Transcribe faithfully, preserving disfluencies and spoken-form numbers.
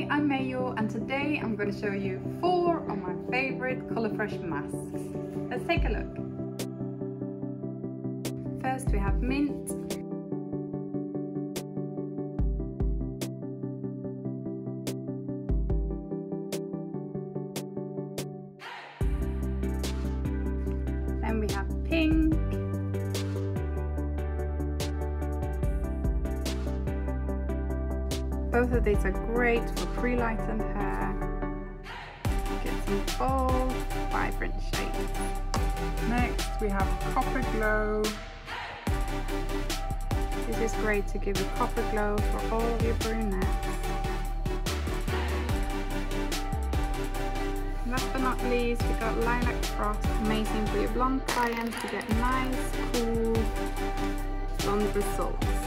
Hi, I'm Meiju and today I'm going to show you four of my favourite Colour Fresh masks. Let's take a look. First we have Mint. Then we have Pink. Both of these are great for pre-lightened hair. Get some bold, vibrant shades. Next we have Copper Glow. This is great to give a copper glow for all of your brunettes. Last but not least, we got Lilac Frost, amazing for your blonde clients to get nice, cool blonde results.